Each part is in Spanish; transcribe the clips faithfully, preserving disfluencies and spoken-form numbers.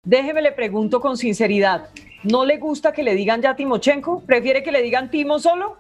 Déjeme le pregunto con sinceridad, ¿no le gusta que le digan ya Timochenko? ¿Prefiere que le digan Timo solo?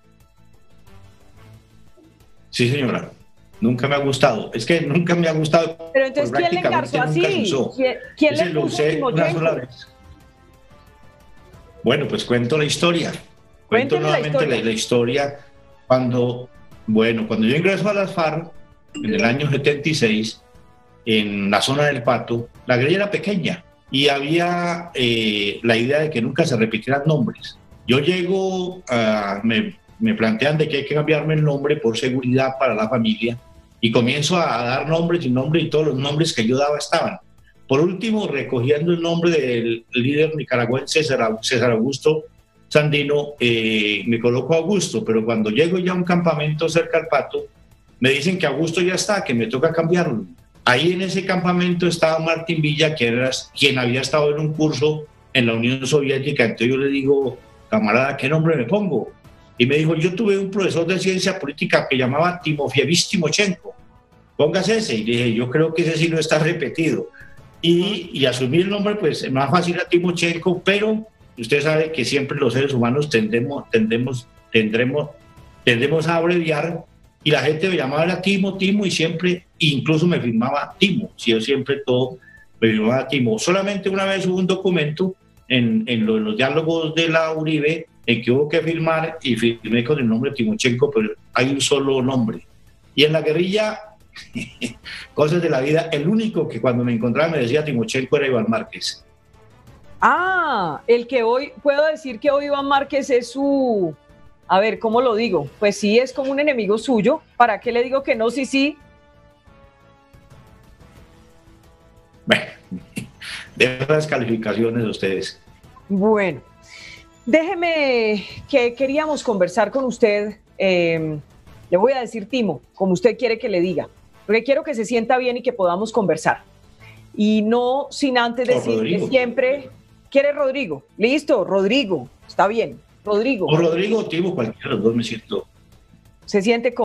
Sí, señora. Nunca me ha gustado. Es que nunca me ha gustado. Pero entonces, ¿quién le engarzó Nunca se así? usó. ¿Quién, quién Ese le lo puso usé una sola Timochenko? vez. Bueno, pues cuento la historia. Cuento Cuénteme la nuevamente la, historia. la historia. Cuando, bueno, cuando yo ingreso a las FARC en el año setenta y seis, en la zona del Pato, la guerrilla era pequeña y había eh, la idea de que nunca se repitieran nombres. Yo llego, a, me, me plantean de que hay que cambiarme el nombre por seguridad para la familia y comienzo a, a dar nombres y nombres y todos los nombres que yo daba estaban. Por último, recogiendo el nombre del líder nicaragüense César Augusto Sandino, eh, me coloco Augusto, pero cuando llego ya a un campamento cerca al Pato, me dicen que Augusto ya está, que me toca cambiarlo. Ahí en ese campamento estaba Martín Villa, que era quien había estado en un curso en la Unión Soviética. Entonces yo le digo, camarada, ¿qué nombre me pongo? Y me dijo, yo tuve un profesor de ciencia política que llamaba Timofievis Timochenko, póngase ese. Y dije, yo creo que ese sí no está repetido. Y, y asumí el nombre, pues más fácil a Timochenko, pero usted sabe que siempre los seres humanos tendemos, tendemos, tendremos, tendemos a abreviar, y la gente me llamaba era Timo, Timo, y siempre, incluso me firmaba Timo, si yo siempre todo me firmaba Timo. Solamente una vez hubo un documento en, en los, los diálogos de la Uribe en que hubo que firmar y firmé con el nombre Timochenko, pero hay un solo nombre. Y en la guerrilla, cosas de la vida, el único que cuando me encontraba me decía Timochenko era Iván Márquez. Ah, el que hoy, puedo decir que hoy Iván Márquez es su, a ver, ¿cómo lo digo? Pues sí, es como un enemigo suyo. ¿Para qué le digo que no? Sí, sí. Bueno, de las calificaciones de ustedes. Bueno, déjeme que queríamos conversar con usted. Eh, le voy a decir Timo, como usted quiere que le diga, porque quiero que se sienta bien y que podamos conversar. Y no sin antes decirle siempre, ¿quiere Rodrigo? Listo, Rodrigo, está bien, Rodrigo. O Rodrigo o Timo, cualquiera de los dos me siento. Se siente